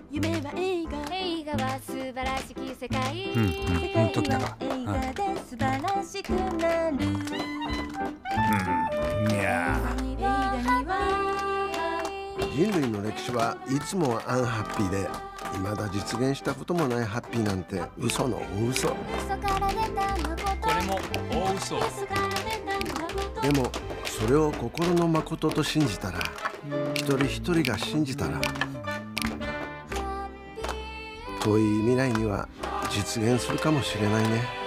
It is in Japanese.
夢は映画、 映画は素晴らしき世界。 世界は映画で素晴らしくなる。 いや映画には人類の歴史はいつもアンハッピーで、未だ実現したこともないハッピーなんて嘘の大嘘。 嘘から出た誠。 これも大嘘。 嘘から出た誠。 でもそれを心の誠と信じたら、一人一人が信じたら、遠い未来には実現するかもしれないね。